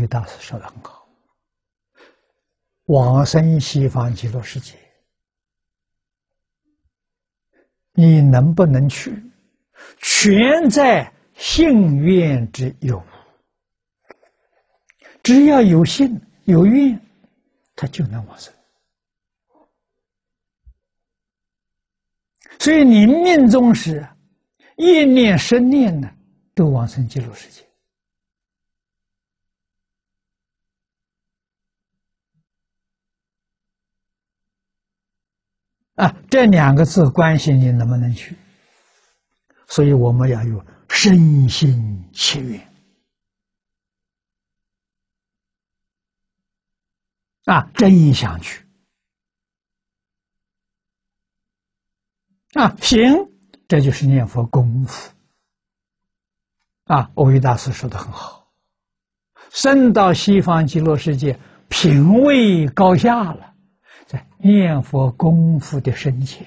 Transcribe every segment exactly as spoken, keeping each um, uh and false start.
育大师说的很好：往生西方极乐世界，你能不能去，全在信愿之有无。只要有信有愿，他就能往生。所以你命中时一念生念呢，都往生极乐世界。啊，这两个字关系你能不能去？所以我们要有身心切愿。啊，真想去。啊，行，这就是念佛功夫。啊，蕅益大师说的很好，生到西方极乐世界，品位高下了，在念佛功夫的深浅。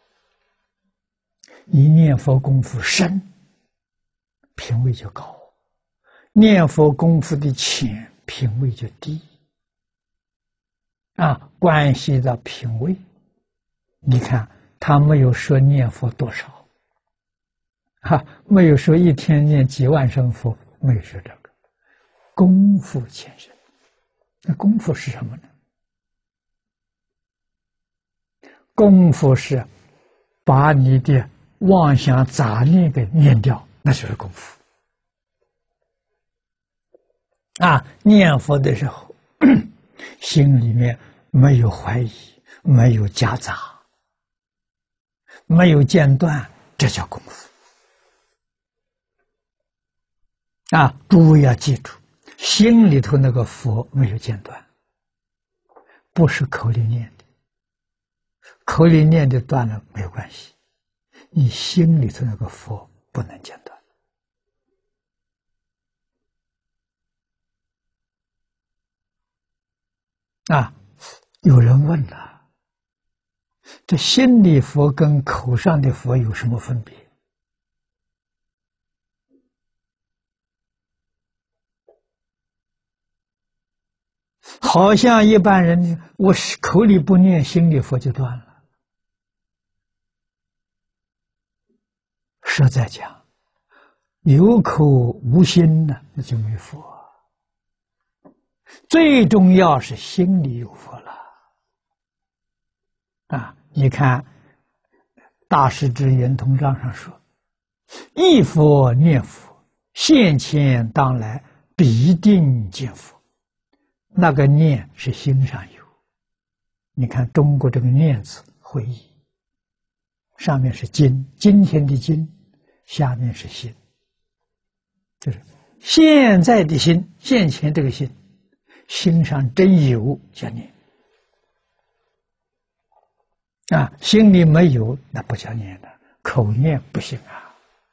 你念佛功夫深，品位就高；念佛功夫的浅，品位就低。啊，关系到品位。你看，他没有说念佛多少，哈、啊，没有说一天念几万声佛，没有说这个。功夫浅深，那功夫是什么呢？功夫是把你的妄想杂念给念掉，那就是功夫。啊，念佛的时候，心里面没有怀疑，没有夹杂，没有间断，这叫功夫。啊，诸位要记住，心里头那个佛没有间断，不是口里念的，口里念的断了没有关系，你心里头那个佛不能间断。啊，有人问了，这心里佛跟口上的佛有什么分别？好像一般人，我是口里不念，心里佛就断了。实在讲，有口无心呢，那就没佛。最重要是心里有佛了。啊，你看《大师之圆通章》上说：“忆佛念佛，现前当来必定见佛。”那个念是心上有。你看中国这个念字会意，上面是今，今天的今，下面是心，就是现在的心，现前这个心，心上真有叫念。啊，心里没有，那不叫念的，口念不行啊。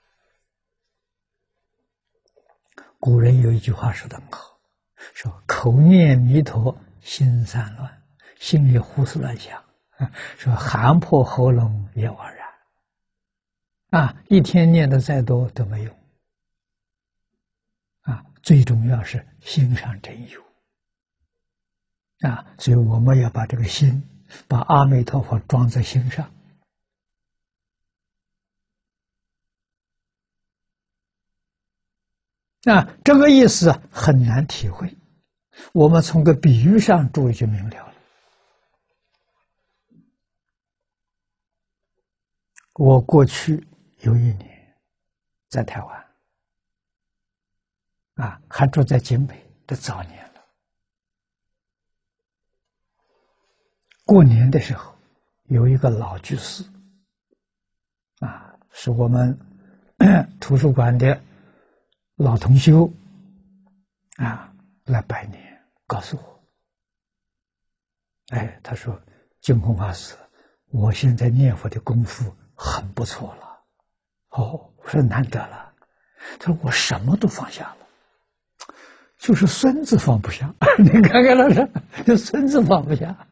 古人有一句话说得很好，说口念弥陀，心散乱，心里胡思乱想，说喊破喉咙也枉然。啊，一天念的再多都没用。啊，最重要是心上真有。啊，所以我们要把这个心，把阿弥陀佛装在心上。啊，这个意思很难体会，我们从个比喻上注意就明了了。我过去有一年在台湾，啊，还住在景北的早年了。过年的时候，有一个老居士，啊，是我们图书馆的老同修，啊，来拜年，告诉我，哎，他说：“净空法师，我现在念佛的功夫很不错了。”哦，我说难得了。他说：“我什么都放下了，就是孙子放不下。”你看看老师，这孙子放不下。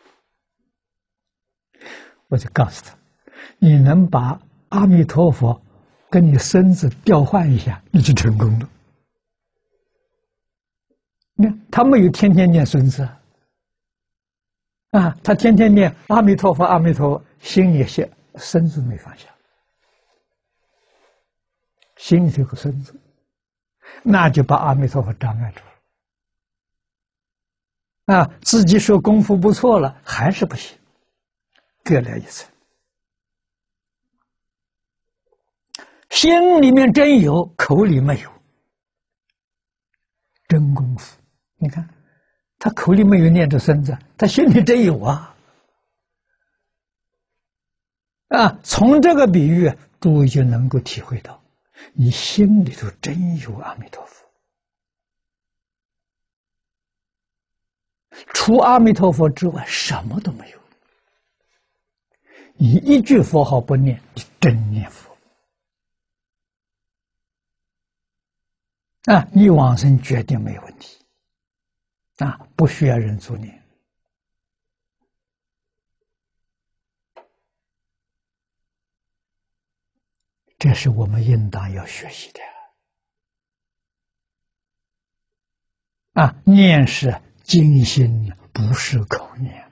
我就告诉他：“你能把阿弥陀佛跟你孙子调换一下，你就成功了。” 你看他没有天天念孙子啊，他天天念阿弥陀佛，阿弥陀佛，心里想孙子没放下，心里头有个孙子，那就把阿弥陀佛障碍住了啊。自己说功夫不错了，还是不行，各来一层。心里面真有，口里没有，真功夫。你看，他口里没有念着孙子，他心里真有啊！啊，从这个比喻，诸位就能够体会到，你心里头真有阿弥陀佛。除阿弥陀佛之外，什么都没有。你一句佛号不念，你真念佛。啊，你往生决定没有问题，啊，不需要人助念。这是我们应当要学习的。啊，念是精心，不是口念。